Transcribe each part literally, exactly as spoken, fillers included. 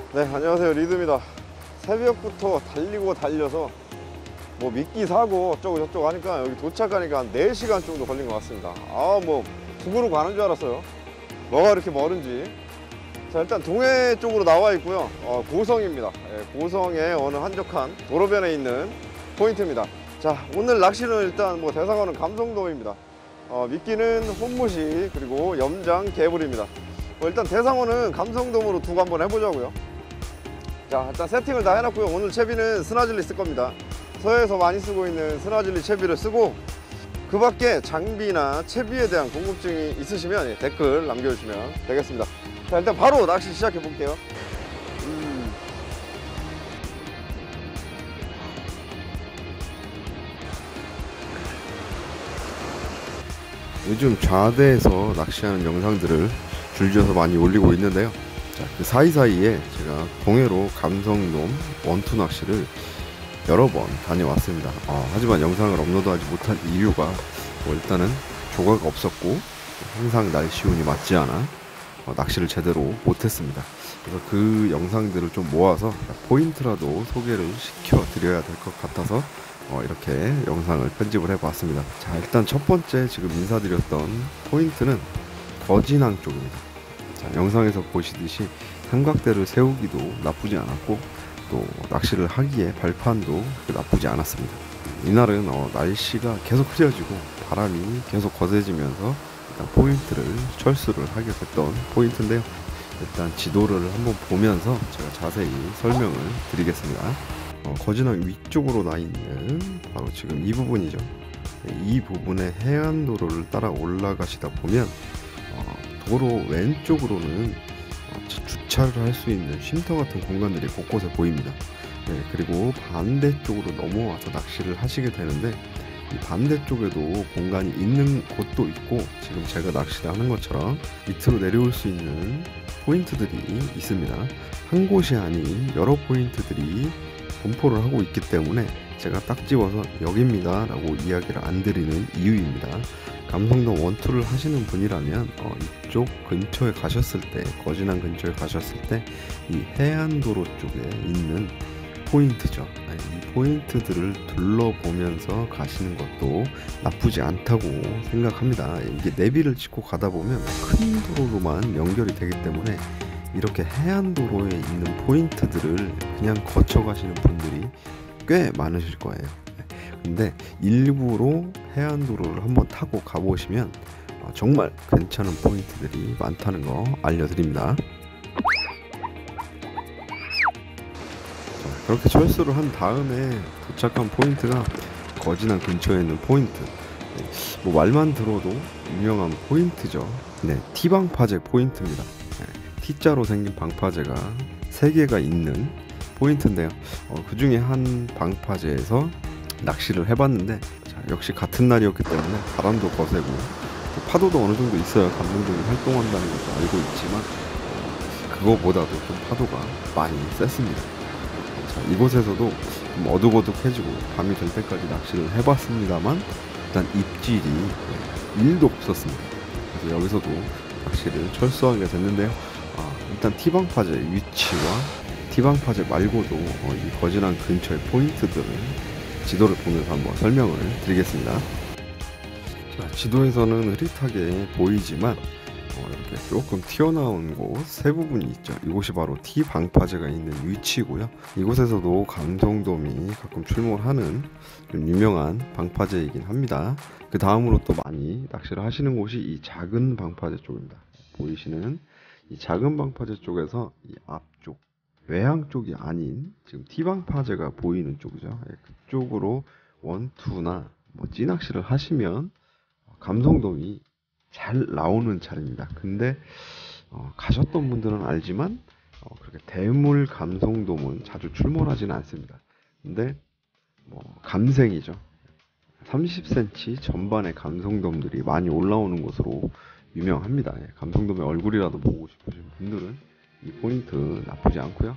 네, 안녕하세요. 리드입니다. 새벽부터 달리고 달려서 뭐 미끼 사고 어쩌고 저쩌고 하니까 여기 도착하니까 한 네 시간 정도 걸린 것 같습니다. 아, 뭐 북으로 가는 줄 알았어요. 뭐가 이렇게 멀은지. 자, 일단 동해 쪽으로 나와 있고요. 어, 고성입니다. 예, 고성의 어느 한적한 도로변에 있는 포인트입니다. 자, 오늘 낚시는 일단 뭐 대상어는 감성돔입니다. 어, 미끼는 혼무시 그리고 염장 개불입니다. 뭐 일단 대상어는 감성돔으로 두고 한번 해보자고요. 자, 일단 세팅을 다 해놨고요. 오늘 채비는 스나즐리 쓸 겁니다. 서해에서 많이 쓰고 있는 스나즐리 채비를 쓰고, 그 밖에 장비나 채비에 대한 궁금증이 있으시면 댓글 남겨주시면 되겠습니다. 자, 일단 바로 낚시 시작해 볼게요. 음. 요즘 좌대에서 낚시하는 영상들을 줄지어서 많이 올리고 있는데요. 자, 그 사이사이에 제가 동해로 감성돔 원투 낚시를 여러 번 다녀왔습니다. 어, 하지만 영상을 업로드하지 못한 이유가 뭐 일단은 조과가 없었고 항상 날씨 운이 맞지 않아 어, 낚시를 제대로 못했습니다. 그래서 그 영상들을 좀 모아서 포인트라도 소개를 시켜 드려야 될 것 같아서 어, 이렇게 영상을 편집을 해봤습니다. 자, 일단 첫 번째 지금 인사드렸던 포인트는 거진항 쪽입니다. 자, 영상에서 보시듯이 삼각대를 세우기도 나쁘지 않았고 또 낚시를 하기에 발판도 나쁘지 않았습니다. 이날은 어, 날씨가 계속 흐려지고 바람이 계속 거세지면서 일단 포인트를 철수를 하게 됐던 포인트인데요. 일단 지도를 한번 보면서 제가 자세히 설명을 드리겠습니다. 어, 거진항 위쪽으로 나 있는 바로 지금 이 부분이죠. 이 부분의 해안도로를 따라 올라가시다 보면 어, 도로 왼쪽으로는 어, 주차를 할 수 있는 쉼터 같은 공간들이 곳곳에 보입니다. 네, 그리고 반대쪽으로 넘어와서 낚시를 하시게 되는데 이 반대쪽에도 공간이 있는 곳도 있고, 지금 제가 낚시를 하는 것처럼 밑으로 내려올 수 있는 포인트들이 있습니다. 한 곳이 아닌 여러 포인트들이 분포를 하고 있기 때문에 제가 딱 집어서 여기입니다 라고 이야기를 안 드리는 이유입니다. 감성돔 원투를 하시는 분이라면 어, 이쪽 근처에 가셨을 때, 거진항 근처에 가셨을 때 이 해안도로 쪽에 있는 포인트죠. 이 포인트들을 둘러보면서 가시는 것도 나쁘지 않다고 생각합니다. 이게 내비를 찍고 가다 보면 큰 도로로만 연결이 되기 때문에 이렇게 해안도로에 있는 포인트들을 그냥 거쳐 가시는 분들이 꽤 많으실 거예요. 근데 일부러 해안도로를 한번 타고 가보시면 정말 괜찮은 포인트들이 많다는 거 알려드립니다. 그렇게 철수를 한 다음에 도착한 포인트가 거진항 근처에 있는 포인트. 네, 뭐 말만 들어도 유명한 포인트죠. 네, T방파제 포인트입니다. 네, T자로 생긴 방파제가 세 개가 있는 포인트인데요. 어, 그 중에 한 방파제에서 낚시를 해봤는데, 자, 역시 같은 날이었기 때문에 바람도 거세고 파도도 어느 정도 있어야 감성돔이 활동한다는 것도 알고 있지만 어, 그거보다도 좀 파도가 많이 셌습니다. 자, 이곳에서도 좀 어둑어둑해지고 밤이 될 때까지 낚시를 해봤습니다만 일단 입질이 일도 없었습니다. 그래서 여기서도 낚시를 철수하게 됐는데요. 아, 일단 T방파제 위치와 T방파제 말고도 어, 이 거진항 근처의 포인트들을 지도를 보면서 한번 설명을 드리겠습니다. 자, 지도에서는 흐릿하게 보이지만 어, 이렇게 조금 튀어나온 곳 세 부분이 있죠. 이곳이 바로 T방파제가 있는 위치고요. 이곳에서도 감성돔이 가끔 출몰하는 좀 유명한 방파제이긴 합니다. 그 다음으로 또 많이 낚시를 하시는 곳이 이 작은 방파제 쪽입니다. 보이시는 이 작은 방파제 쪽에서 이 앞쪽 외항 쪽이 아닌 지금 T방파제가 보이는 쪽이죠. 그쪽으로 원투나 뭐 찌낚시를 하시면 감성돔이 잘 나오는 자리입니다. 근데 어, 가셨던 분들은 알지만 어, 그렇게 대물 감성돔은 자주 출몰하지는 않습니다. 근데 뭐 감생이죠. 삼십 센티미터 전반의 감성돔들이 많이 올라오는 곳으로 유명합니다. 예, 감성돔의 얼굴이라도 보고 싶으신 분들은 이 포인트 나쁘지 않고요.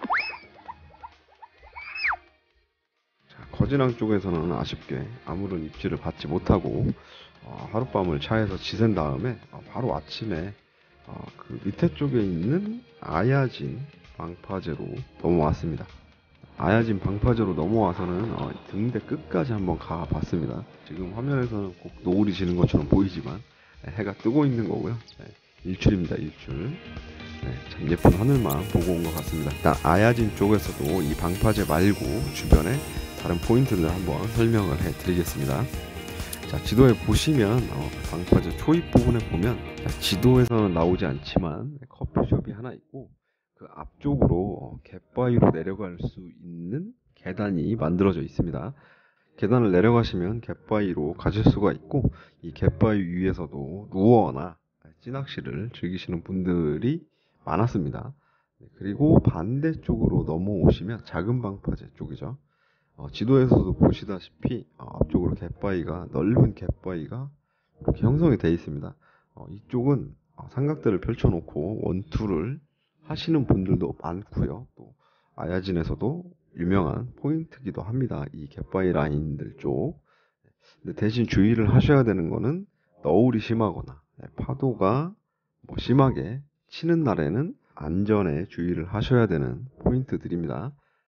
자, 거진항 쪽에서는 아쉽게 아무런 입질을 받지 못하고 어, 하룻밤을 차에서 지샌 다음에 어, 바로 아침에 어, 그 밑에 쪽에 있는 아야진 방파제로 넘어왔습니다. 아야진 방파제로 넘어와서는 어, 등대 끝까지 한번 가봤습니다. 지금 화면에서는 꼭 노을이 지는 것처럼 보이지만 해가 뜨고 있는 거고요. 네, 일출입니다. 일출. 네, 참 예쁜 하늘만 보고 온 것 같습니다. 일단 아야진 쪽에서도 이 방파제 말고 주변에 다른 포인트들 한번 설명을 해드리겠습니다. 자, 지도에 보시면 어, 방파제 초입 부분에 보면 자, 지도에서는 나오지 않지만 커피숍이 하나 있고 그 앞쪽으로 어, 갯바위로 내려갈 수 있는 계단이 만들어져 있습니다. 계단을 내려가시면 갯바위로 가실 수가 있고 이 갯바위 위에서도 루어나 찌낚시를 즐기시는 분들이 많았습니다. 그리고 반대쪽으로 넘어오시면 작은 방파제 쪽이죠. 어, 지도에서도 보시다시피 어, 앞쪽으로 갯바위가 넓은 갯바위가 이렇게 형성이 되어 있습니다. 어, 이쪽은 어, 삼각대를 펼쳐놓고 원투를 하시는 분들도 많고요. 또 아야진에서도 유명한 포인트기도 합니다. 이 갯바위 라인들 쪽. 근데 대신 주의를 하셔야 되는 거는 너울이 심하거나 파도가 뭐 심하게 치는 날에는 안전에 주의를 하셔야 되는 포인트들입니다.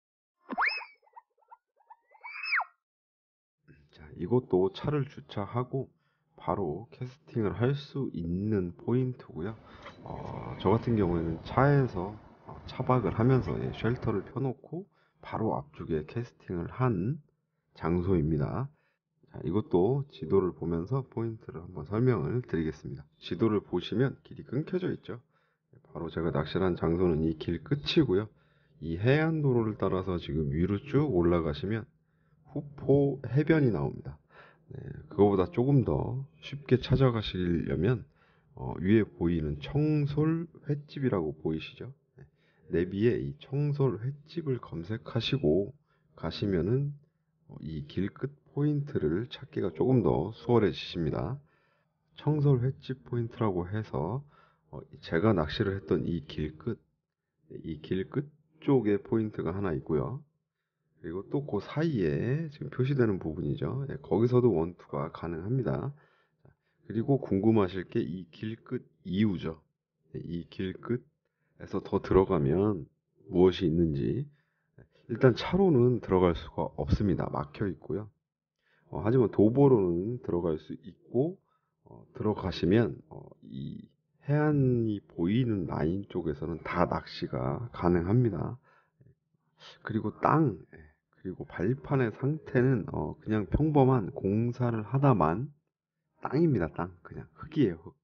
자, 이것도 차를 주차하고 바로 캐스팅을 할 수 있는 포인트고요. 어, 저 같은 경우에는 차에서 어, 차박을 하면서 예, 쉘터를 펴놓고 바로 앞쪽에 캐스팅을 한 장소입니다. 자, 이것도 지도를 보면서 포인트를 한번 설명을 드리겠습니다. 지도를 보시면 길이 끊겨져 있죠. 바로 제가 낚시를 한 장소는 이 길 끝이고요. 이 해안도로를 따라서 지금 위로 쭉 올라가시면 후포 해변이 나옵니다. 네, 그거보다 조금 더 쉽게 찾아가시려면 어, 위에 보이는 청솔 횟집이라고 보이시죠? 네, 내비에 이 청솔 횟집을 검색하시고 가시면은 어, 이 길 끝 포인트를 찾기가 조금 더 수월해지십니다. 청솔 횟집 포인트라고 해서 어, 제가 낚시를 했던 이 길 끝, 이 길 끝 쪽에 포인트가 하나 있고요. 그리고 또 그 사이에 지금 표시되는 부분이죠. 예, 거기서도 원투가 가능합니다. 그리고 궁금하실 게 이 길 끝 이후죠. 예, 이 길 끝에서 더 들어가면 무엇이 있는지. 일단 차로는 들어갈 수가 없습니다. 막혀 있고요. 어, 하지만 도보로는 들어갈 수 있고 어, 들어가시면 어, 이 해안이 보이는 라인 쪽에서는 다 낚시가 가능합니다. 그리고 땅, 예, 그리고 발판의 상태는 어, 그냥 평범한 공사를 하다만 땅입니다. 땅, 그냥 흙이에요. 흙.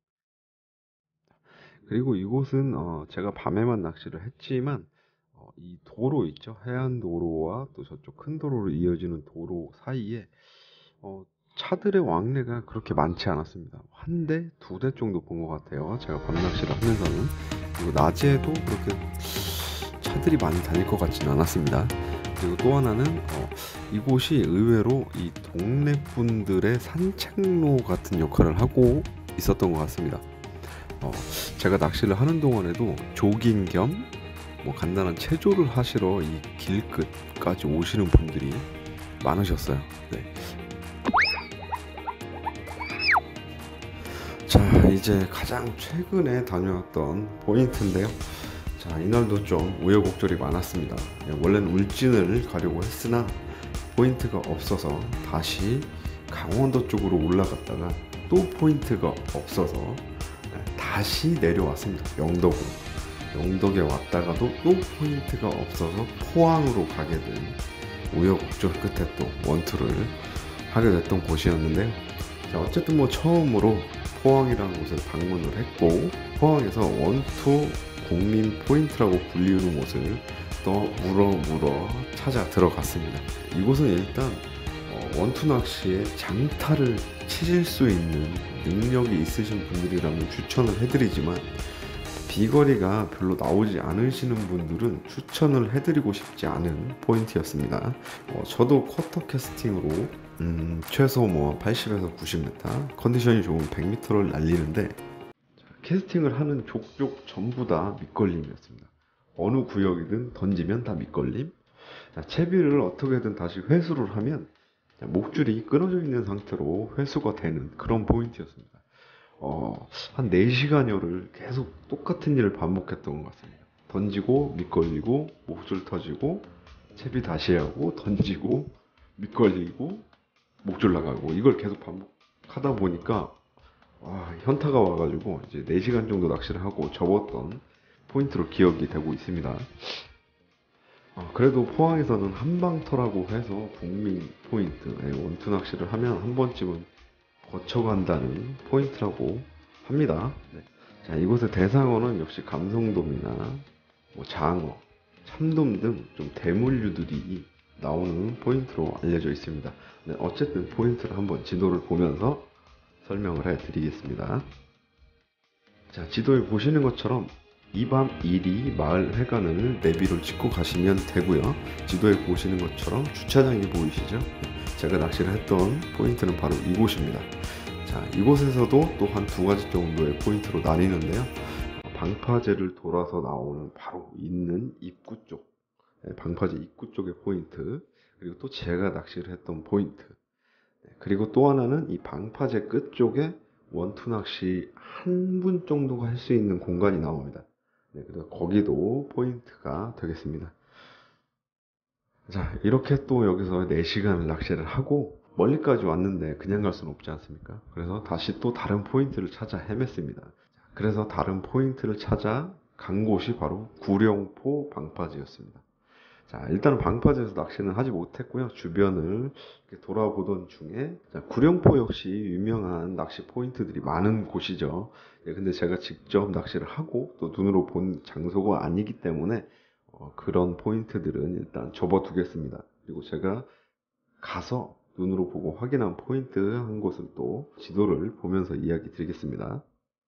그리고 이곳은 어, 제가 밤에만 낚시를 했지만 어, 이 도로 있죠. 해안도로와 또 저쪽 큰 도로로 이어지는 도로 사이에 어, 차들의 왕래가 그렇게 많지 않았습니다. 한 대, 두 대 정도 본 것 같아요. 제가 밤낚시를 하면서는. 그리고 낮에도 그렇게 차들이 많이 다닐 것 같지는 않았습니다. 그리고 또 하나는 어, 이곳이 의외로 이 동네 분들의 산책로 같은 역할을 하고 있었던 것 같습니다. 어, 제가 낚시를 하는 동안에도 조깅 겸 뭐 간단한 체조를 하시러 이 길 끝까지 오시는 분들이 많으셨어요. 네. 자, 이제 가장 최근에 다녀왔던 포인트인데요. 자, 이날도 좀 우여곡절이 많았습니다. 원래는 울진을 가려고 했으나 포인트가 없어서 다시 강원도 쪽으로 올라갔다가 또 포인트가 없어서 다시 내려왔습니다. 영덕으로. 영덕에 왔다가도 또 포인트가 없어서 포항으로 가게 된 우여곡절 끝에 또 원투를 하게 됐던 곳이었는데요. 자, 어쨌든 뭐 처음으로 포항이라는 곳을 방문을 했고 포항에서 원투 국민 포인트라고 불리우는 곳을 또 물어물어 찾아 들어갔습니다. 이곳은 일단 어, 원투 낚시에 장타를 치실 수 있는 능력이 있으신 분들이라면 추천을 해드리지만 비거리가 별로 나오지 않으시는 분들은 추천을 해드리고 싶지 않은 포인트였습니다. 어, 저도 쿼터 캐스팅으로 음, 최소 뭐 팔십에서 구십 미터, 컨디션이 좋은 백 미터를 날리는데 캐스팅을 하는 족족 전부 다 밑걸림이었습니다. 어느 구역이든 던지면 다 밑걸림. 자, 채비를 어떻게든 다시 회수를 하면 목줄이 끊어져 있는 상태로 회수가 되는 그런 포인트였습니다. 어, 한 네 시간여를 계속 똑같은 일을 반복했던 것 같습니다. 던지고 밑걸리고 목줄 터지고 채비 다시 하고 던지고 밑걸리고 목줄 나가고 이걸 계속 반복하다 보니까 와, 현타가 와가지고 이제 네 시간 정도 낚시를 하고 접었던 포인트로 기억이 되고 있습니다. 어, 그래도 포항에서는 한방터라고 해서 국민 포인트, 네, 원투 낚시를 하면 한 번쯤은 거쳐간다는 포인트라고 합니다. 네. 자, 이곳의 대상어는 역시 감성돔이나 뭐 장어, 참돔 등 좀 대물류들이 나오는 포인트로 알려져 있습니다. 네, 어쨌든 포인트를 한번 지도를 보면서 설명을 해 드리겠습니다. 자, 지도에 보시는 것처럼 이밤 일이 마을 회관을 내비로 찍고 가시면 되고요. 지도에 보시는 것처럼 주차장이 보이시죠? 제가 낚시를 했던 포인트는 바로 이곳입니다. 자, 이곳에서도 또 한 두 가지 정도의 포인트로 나뉘는데요. 방파제를 돌아서 나오는 바로 있는 입구 쪽, 방파제 입구 쪽의 포인트, 그리고 또 제가 낚시를 했던 포인트, 그리고 또 하나는 이 방파제 끝 쪽에 원투 낚시 한 분 정도가 할 수 있는 공간이 나옵니다. 네, 그래서 거기도 포인트가 되겠습니다. 자, 이렇게 또 여기서 네 시간을 낚시를 하고 멀리까지 왔는데 그냥 갈 수는 없지 않습니까? 그래서 다시 또 다른 포인트를 찾아 헤맸습니다. 그래서 다른 포인트를 찾아 간 곳이 바로 구룡포 방파제였습니다. 자, 일단은 방파제에서 낚시는 하지 못했고요. 주변을 이렇게 돌아보던 중에, 자, 구룡포 역시 유명한 낚시 포인트들이 많은 곳이죠. 예, 근데 제가 직접 낚시를 하고 또 눈으로 본 장소가 아니기 때문에 어, 그런 포인트들은 일단 접어두겠습니다. 그리고 제가 가서 눈으로 보고 확인한 포인트 한 곳을 또 지도를 보면서 이야기 드리겠습니다.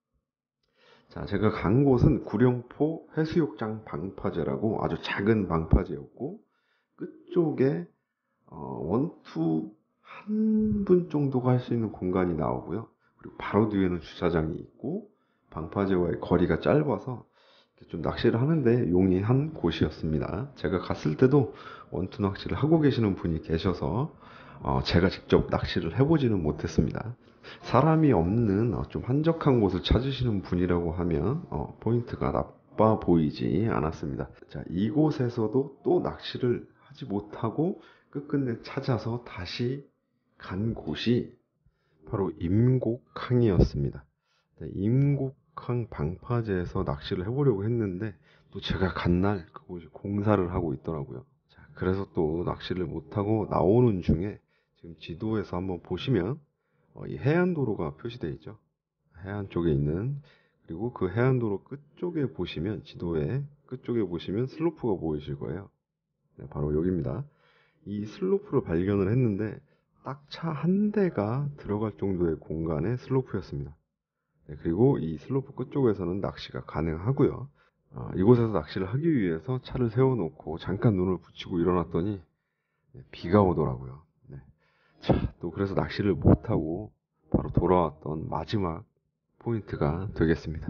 자, 제가 간 곳은 구룡포 해수욕장 방파제라고 아주 작은 방파제였고, 끝쪽에 어, 원투 한 분 정도가 할 수 있는 공간이 나오고요. 그리고 바로 뒤에는 주차장이 있고, 방파제와의 거리가 짧아서 좀 낚시를 하는데 용이한 곳이었습니다. 제가 갔을 때도 원투 낚시를 하고 계시는 분이 계셔서 어, 제가 직접 낚시를 해보지는 못했습니다. 사람이 없는 어, 좀 한적한 곳을 찾으시는 분이라고 하면 어, 포인트가 나빠 보이지 않았습니다. 자, 이곳에서도 또 낚시를 하지 못하고 끝끝내 찾아서 다시 간 곳이 바로 임곡항이었습니다. 네, 임곡항 방파제에서 낚시를 해보려고 했는데 또 제가 간 날 그곳이 공사를 하고 있더라고요. 자, 그래서 또 낚시를 못하고 나오는 중에 지금 지도에서 한번 보시면 어, 이 해안도로가 표시되어 있죠. 해안 쪽에 있는, 그리고 그 해안도로 끝쪽에 보시면, 지도의 끝쪽에 보시면 슬로프가 보이실 거예요. 네, 바로 여기입니다. 이 슬로프를 발견을 했는데 딱 차 한 대가 들어갈 정도의 공간의 슬로프였습니다. 네, 그리고 이 슬로프 끝쪽에서는 낚시가 가능하고요. 어, 이곳에서 낚시를 하기 위해서 차를 세워놓고 잠깐 눈을 붙이고 일어났더니 네, 비가 오더라고요. 네. 자, 또 그래서 낚시를 못하고 바로 돌아왔던 마지막 포인트가 되겠습니다.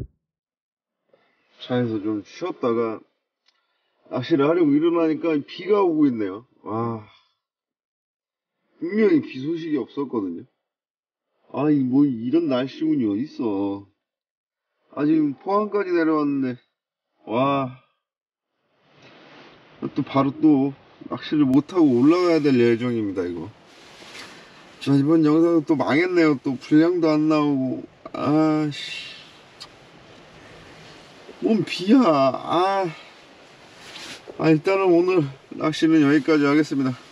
차에서 좀 쉬었다가 낚시를 하려고 일어나니까 비가 오고 있네요. 와, 분명히 비 소식이 없었거든요. 아이, 뭐 이런 날씨 운이 어딨어. 아, 지금 포항까지 내려왔는데, 와, 또 바로 또 낚시를 못하고 올라가야 될 예정입니다, 이거. 자, 이번 영상은 또 망했네요. 또 분량도 안 나오고, 아씨. 뭔 비야. 아, 아 일단은 오늘 낚시는 여기까지 하겠습니다.